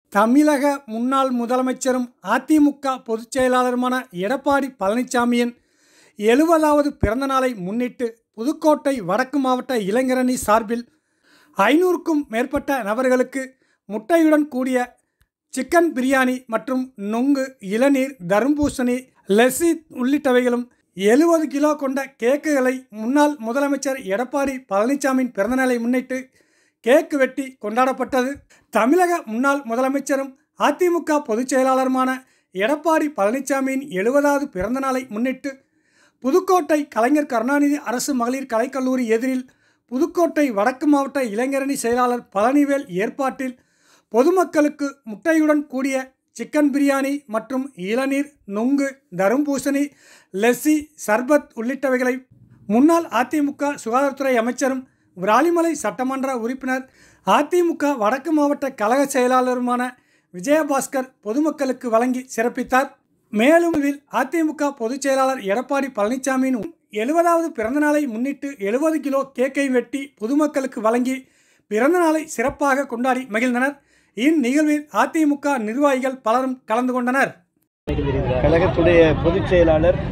தமிழக முன்னாள் முதலமைச்சரும் அதிமுக பொதுச் செயலாளருமான எடப்பாடி பழனிசாமியின் 70வது பிறந்தநாளை முன்னிட்டு புதுக்கோட்டை வடக்கு மாவட்ட இளைஞரணி சார்பில் 500க்கும் மேற்பட்ட நபர்களுக்கு முட்டையுடன் கூடிய சிக்கன் பிரியாணி மற்றும் நொங்கு, இளநீர், தர்பூசணி, லஸ்ஸி உள்ளிட்டவைகளும் 70 கிலோ கொண்ட கேக்குகளை முன்னாள் முதலமைச்சர் எடப்பாடி பழனிசாமியின் பிறந்தநாளை முன்னிட்டு கேக்கு வெட்டி கொண்டாடப்பட்டது. தமிழக முன்னாள் முதலமைச்சரும் அதிமுக பொதுச் செயலாளருமான எடப்பாடி பழனிசாமியின் 70வது பிறந்தநாளை முன்னிட்டு புதுக்கோட்டை கலைஞர் கருணாநிதி அரசு மகளிர் கலைக்கல்லூரி எதிரில் புதுக்கோட்டை வடக்கு மாவட்ட இளைஞரணி செயலாளர் பழனிவேல் ஏற்பாட்டில் பொதுமக்களுக்கு முட்டையுடன் கூடிய சிக்கன் பிரியாணி மற்றும் இளநீர், நொங்கு, தர்பூசணி, லஸ்ஸி, சர்பத் உள்ளிட்டவைகளை முன்னாள் அதிமுக சுகாதாரத்துறை அமைச்சரும் விராலிமலை சட்டமன்ற உறுப்பினர் அதிமுக வடக்கு மாவட்ட கழக செயலாளருமான விஜயபாஸ்கர் பொதுமக்களுக்கு வழங்கி சிறப்பித்தார். மேலும் அதிமுக பொதுச் செயலாளர் எடப்பாடி பழனிசாமியின் 70வது பிறந்தநாளை முன்னிட்டு 70 கிலோ கேக்கை வெட்டி பொதுமக்களுக்கு வழங்கி பிறந்தநாளை சிறப்பாக கொண்டாடி மகிழ்ந்தனர். இந்நிகழ்வில் அதிமுக நிர்வாகிகள் பலரும் கலந்து கொண்டனர். கழகத்துடைய பொதுச் செயலாளர்,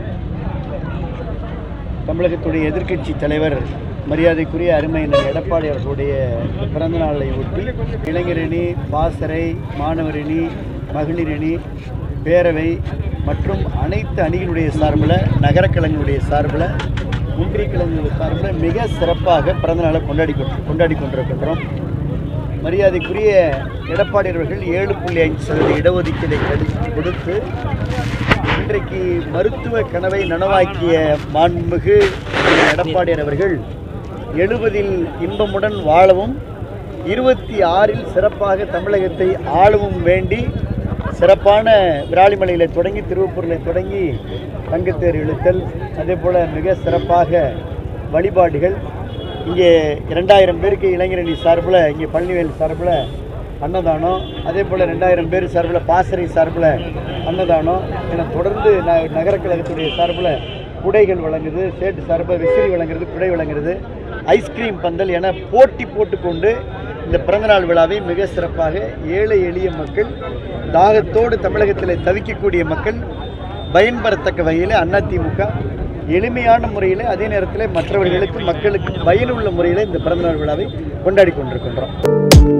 தமிழகத்துடைய எதிர்க்கட்சி தலைவர், மரியாதைக்குரிய அருமையினர் எடப்பாடி அவர்களுடைய பிறந்தநாளை ஒட்டி இளைஞரணி, பாசறை, மாணவரணி, மகளிரணி, பேரவை மற்றும் அனைத்து அணிகளுடைய சார்பில், நகர கழகங்களுடைய சார்பில், ஒன்றிய கழகங்களுடைய சார்பில் மிக சிறப்பாக பிறந்தநாளை கொண்டாடி கொண்டிருக்கின்றோம். மரியாதைக்குரிய எடப்பாடி அவர்கள் 7.5% இடஒதுக்கீடை கொடுத்து இன்றைக்கு மருத்துவ கனவை நனவாக்கிய மாண்புமிகு எடப்பாடியார் அவர்கள் 70ல் இன்பமுடன் வாழவும் 26ல் சிறப்பாக தமிழகத்தை ஆளவும் வேண்டி சிறப்பான விராலிமலையில் தொடங்கி திருவப்பூரில் தொடங்கி தங்கத்தேர் இழுத்தல், அதே போல் மிக சிறப்பாக வழிபாடுகள். இங்கே 2000 பேருக்கு இளைஞரணி சார்பில், இங்கே பழனிவேல் சார்பில் அன்னதானம், அதே போல் 2000 பேர் சார்பில் பாசறை சார்பில் அன்னதானம் என தொடர்ந்து நகர கழகத்துடைய சார்பில் குடைகள் வழங்குது, ஸ்டேட் சார்பில் விசிறி வழங்குறது, குடை வழங்குறது, ஐஸ்கிரீம் பந்தல் என போட்டி போட்டுக்கொண்டு இந்த பிறந்தநாள் விழாவை மிக சிறப்பாக ஏழை எளிய மக்கள், தாகத்தோடு தமிழகத்தில் தவிக்கக்கூடிய மக்கள் பயன்பெறத்தக்க வகையில் அதிமுக எளிமையான முறையில், அதே நேரத்தில் மற்றவர்களுக்கு மக்களுக்கு பயனுள்ள முறையில் இந்த பிறந்தநாள் விழாவை கொண்டாடி கொண்டிருக்கின்றோம்.